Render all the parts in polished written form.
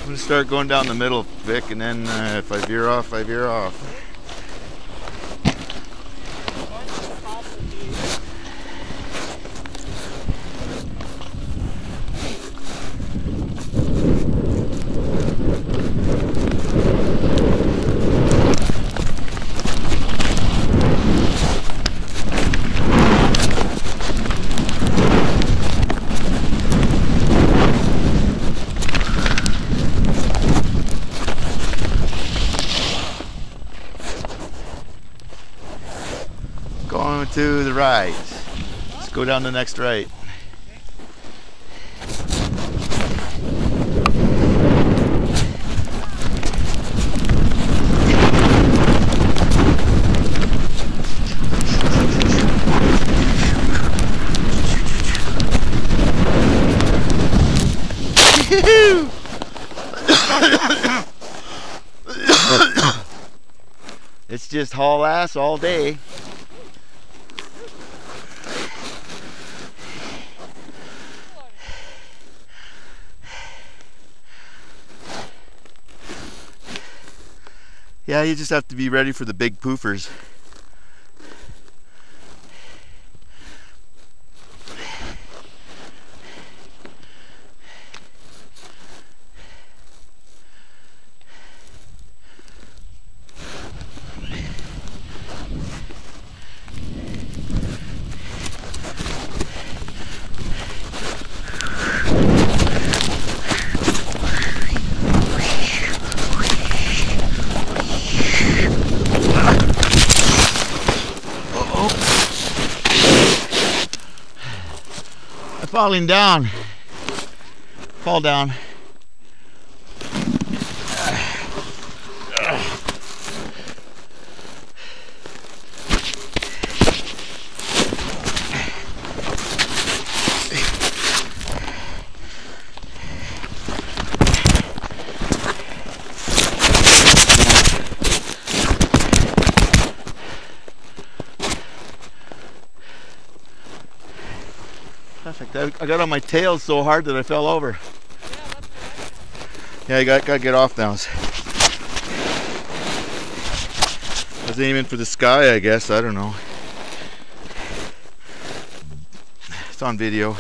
I'm gonna start going down the middle, Vic, and then if I veer off, I veer off. Going to the right. Let's go down the next right. It's just haul ass all day. Yeah, you just have to be ready for the big poofers. Falling down. Fall down. I got on my tail so hard that I fell over. Yeah, I gotta get off now. I was aiming for the sky, I guess. I don't know. It's on video.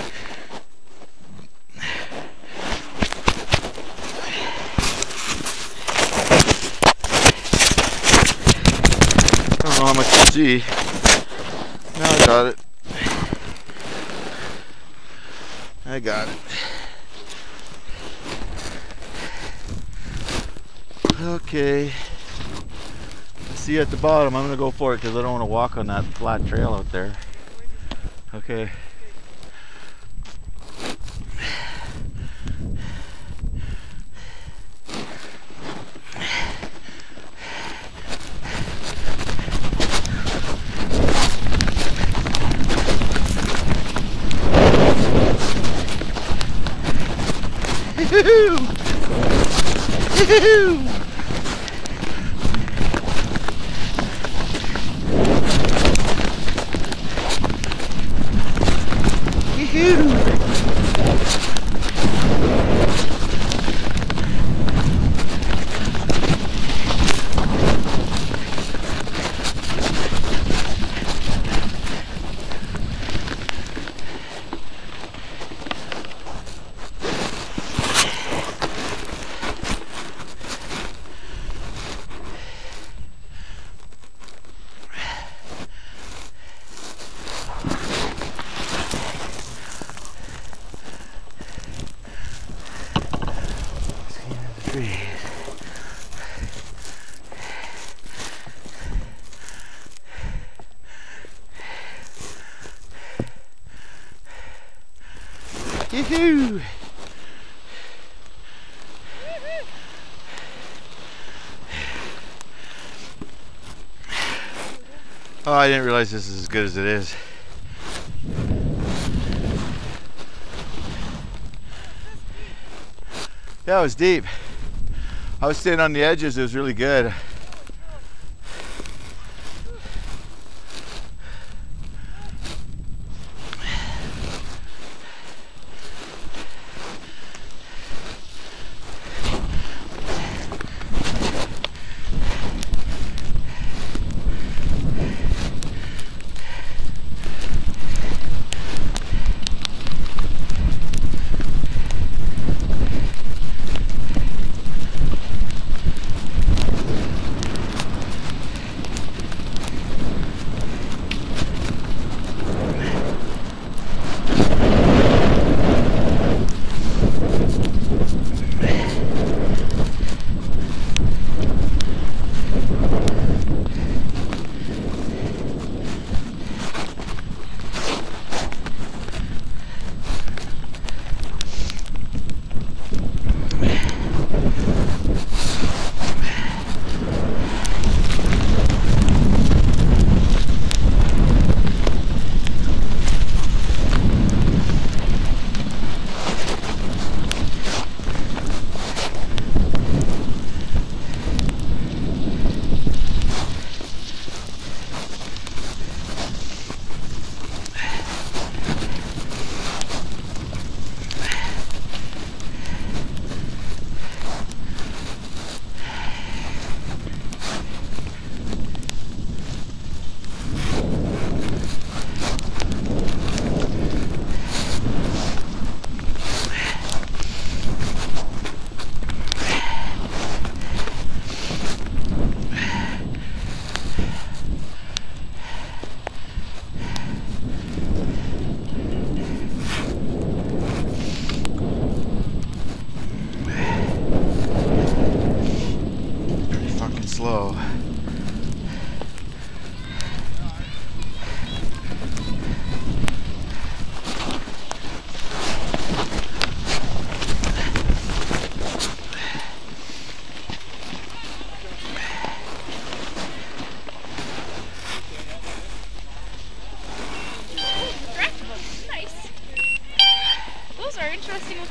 I don't know how much you see. No, I got it. I got it. Okay. See you at the bottom. I'm gonna go for it because I don't want to walk on that flat trail out there. Okay. Yee-hoo! Yee-hoo! Yee-hoo! Yee-hoo! Oh, I didn't realize this is as good as it is. Yeah, it was deep. I was staying on the edges. It was really good.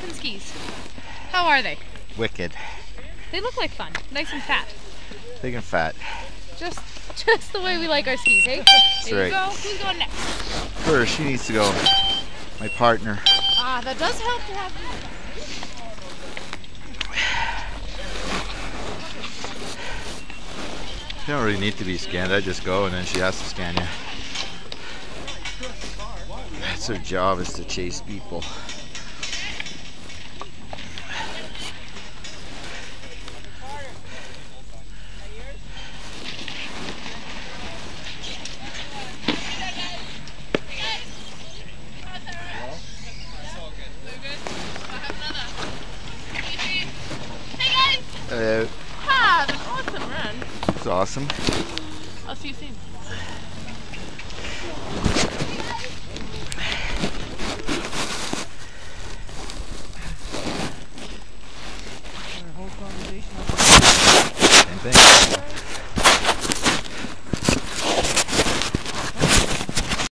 Dolphin skis. How are they? Wicked. They look like fun. Nice and fat. Big and fat. Just the way we like our skis, hey? There you go. Who's going next? First, she needs to go. My partner. Ah, that does help to have. You don't really need to be scanned. I just go and then she has to scan you. That's her job, is to chase people. Hello. Ah, that's awesome run. It's awesome. I'll see you soon.